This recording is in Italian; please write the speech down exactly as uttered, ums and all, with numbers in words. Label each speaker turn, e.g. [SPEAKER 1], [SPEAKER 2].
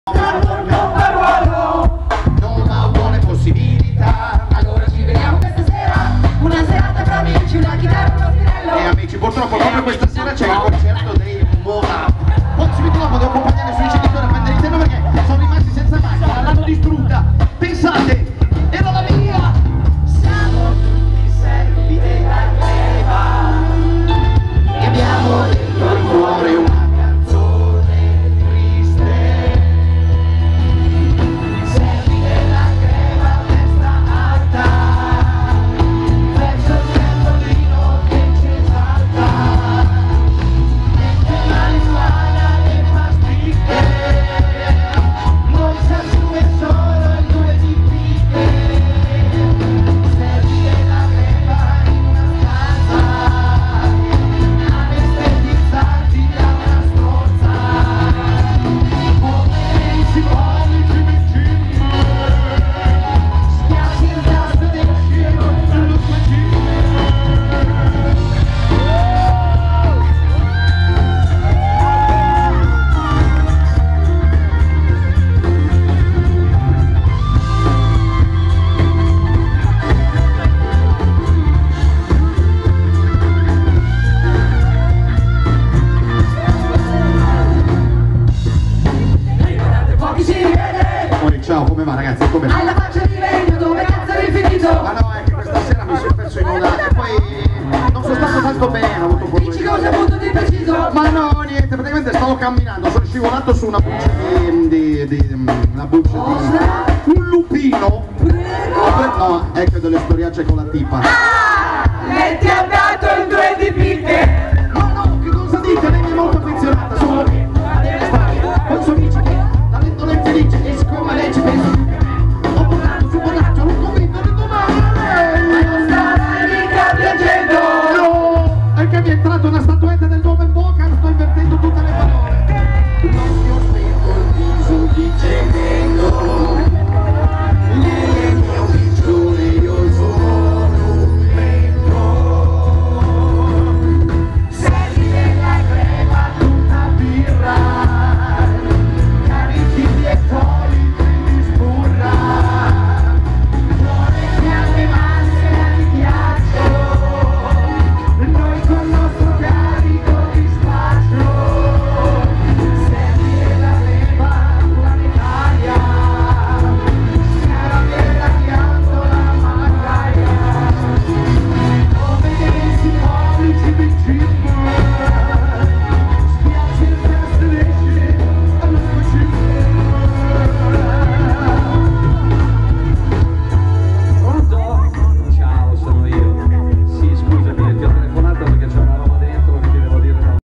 [SPEAKER 1] Non ho buone possibilità.
[SPEAKER 2] Allora ci vediamo questa sera. Una serata fra amici, una chitarra, uno spinello.
[SPEAKER 1] E amici, purtroppo proprio questa sera c'è il concerto dei Moab. Poi subito dopo devo accompagnare i suoi genitori a prendere il treno perché sono rimasti senza macchina, l'hanno distrutta. Pensate, era la mia! Siamo tutti servi della creva e abbiamo dentro il cuore una canzone triste. Servi della creva, testa alta, verso il pendolino che ci esalta. Mente marijuana e pasticche, non si assume solo il due di picche. Servi della creva in una stanza, anestetizzati da una stronza. Come si vuole ci mettiamo, schiacci il tasto del cielo sullo sguacino.
[SPEAKER 2] Pochi si rivede.
[SPEAKER 1] Oi, ciao, come va ragazzi? Come va?
[SPEAKER 2] Hai la faccia di legno, dove cazzo hai finito?
[SPEAKER 1] Ma no, è che questa sera mi sono perso in una e poi non sono stato tanto bene, ho avuto un
[SPEAKER 2] Dici cosa punto di preciso?
[SPEAKER 1] Ma no, niente, praticamente stavo camminando, sono scivolato su una buccia di... di, di una buccia di... un lupino!
[SPEAKER 2] Prego!
[SPEAKER 1] No, ecco delle storiacce con la tipa.